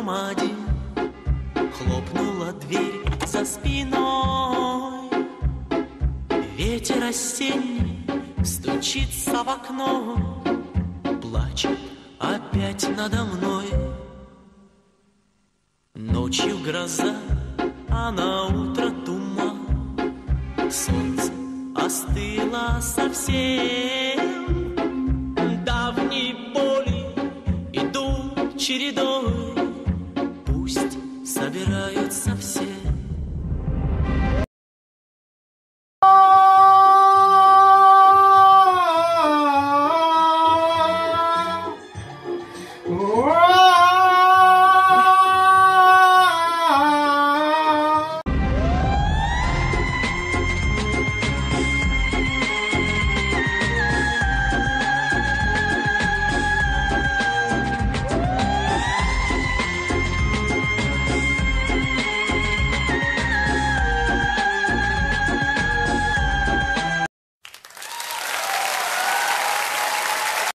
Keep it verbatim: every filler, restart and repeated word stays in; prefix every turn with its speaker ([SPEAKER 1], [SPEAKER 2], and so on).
[SPEAKER 1] громаде хлопнула дверь за спиной. Ветер осенний стучится в окно, плачет опять надо мной. Ночью гроза, а на утро туман, солнце остыло совсем. Давние боли идут чередой, пусть собирают